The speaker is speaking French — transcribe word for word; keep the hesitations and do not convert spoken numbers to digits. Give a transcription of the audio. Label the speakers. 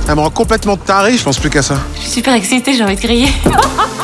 Speaker 1: Elle me rend complètement taré, je pense plus qu'à ça.
Speaker 2: Je suis super excitée, j'ai envie de crier.